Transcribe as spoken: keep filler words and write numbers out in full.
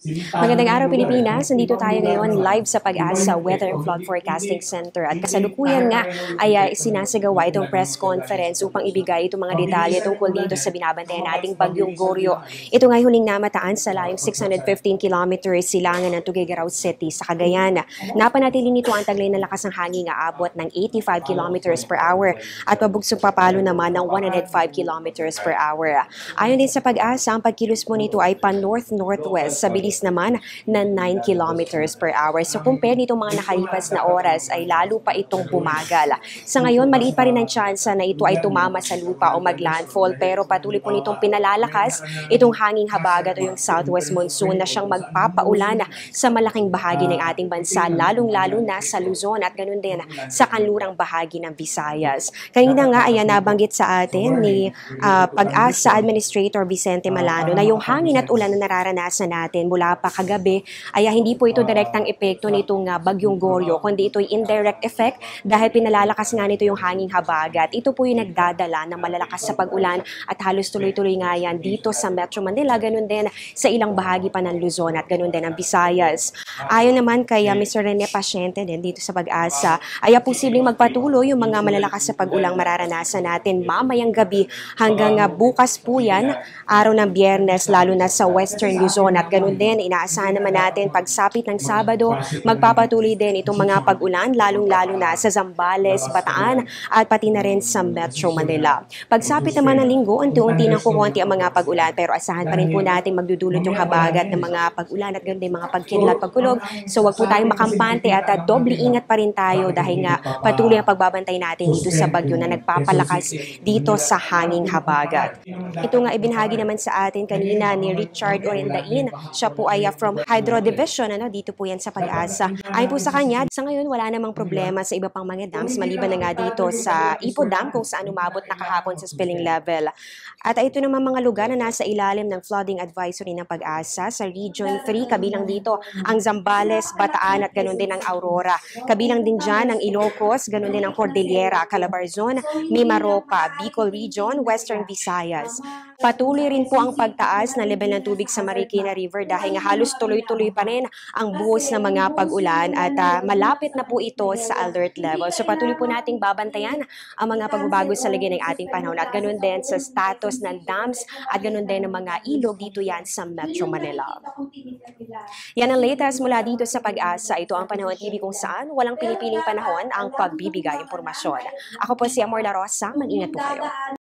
Magandang araw Pilipinas, nandito tayo ngayon live sa Pag-asa Weather and Flood Forecasting Center at kasalukuyan nga ay uh, sinasagawa itong press conference upang ibigay itong mga detalye tungkol dito sa binabantayan nating Bagyong Goryo. Ito nga huling namataan sa layong six hundred fifteen kilometers silangan ng Tuguegarao City sa Cagayan. Napanatili nito ang taglay na lakas ng hangin nga abot ng eighty-five kilometers per hour at pabugsog papalo naman ng one hundred five kilometers per hour. Ayon din sa Pag-asa, ang pagkilos mo nito ay pa-north-northwest sa bilis naman na nine kilometers per hour. So compare nitong mga nakalipas na oras ay lalo pa itong bumagal. Sa ngayon, maliit pa rin ang tsansa na ito ay tumama sa lupa o maglandfall pero patuloy po nitong pinalalakas itong hanging habagat o yung southwest monsoon na siyang magpapaulan sa malaking bahagi ng ating bansa, lalong-lalo na sa Luzon at ganun din sa kanlurang bahagi ng Visayas. Kanina nga ay nabanggit sa atin ni uh, Pag-asa Administrator Vicente Malano na yung hangin at ulan na nararanasan natin mula pa kagabi ay hindi po ito direktang epekto nitong uh, Bagyong Goryo, kundi ito ay indirect effect dahil pinalalakas nga nito yung hanging habagat. Ito po yung nagdadala ng malalakas sa pag-ulan at halos tuloy-tuloy nga yan dito sa Metro Manila, ganun din sa ilang bahagi pa ng Luzon at ganun din ang Visayas. Ayon naman kay uh, Mister Rene Pasyente din dito sa Pag-asa, ay posibleng magpatuloy yung mga malalakas sa pag-ulang mararanasan natin mamayang gabi hanggang uh, bukas po yan, araw ng Biyernes, lalo na sa Western Luzon at ganun din inaasahan naman natin pagsapit ng Sabado, magpapatuloy din itong mga pag-ulan, lalong-lalo na sa Zambales, Bataan, at pati na rin sa Metro Manila. Pagsapit naman ng Linggo, unti-unti nang kukunti ang mga pag-ulan, pero asahan pa rin po natin magdudulot yung habagat ng mga pag-ulan at ganda mga pagkidlat, pagkulog. So wag po tayong makampante at uh, doble ingat pa rin tayo dahil nga patuloy ang pagbabantay natin dito sa bagyo na nagpapalakas dito sa hanging habagat. Ito nga ibinahagi naman sa atin kanina ni Richard Orendain. Siya po ay uh, from Hydro Division, ano, dito po yan sa Pag-asa. Ayon po sa kanya, sa ngayon wala namang problema sa iba pang mga dams, maliban na nga dito sa Ipo Dam kung saan umabot na kahapon sa spilling level. At ito naman mga lugar na nasa ilalim ng flooding advisory ng Pag-asa sa Region three, kabilang dito ang Zambales, Bataan at ganun din ang Aurora. Kabilang din dyan ang Ilocos, ganun din ang Cordillera, Calabarzon, Mimaropa, Bicol Region, Western Visayas. Patuloy rin po ang pagtaas na level ng tubig sa Marikina River dahil nga halos tuloy-tuloy pa rin ang buhos ng mga pag-ulan at uh, malapit na po ito sa alert level. So patuloy po nating babantayan ang mga pagbabago sa lagay ng ating panahon at ganun din sa status ng dams at ganun din ng mga ilog dito yan sa Metro Manila. Yan ang latest mula dito sa Pag-asa. Ito ang Panahon T V kung saan walang pinipiling panahon ang pagbibigay impormasyon. Ako po si Amor La Rosa, mag-ingat po kayo.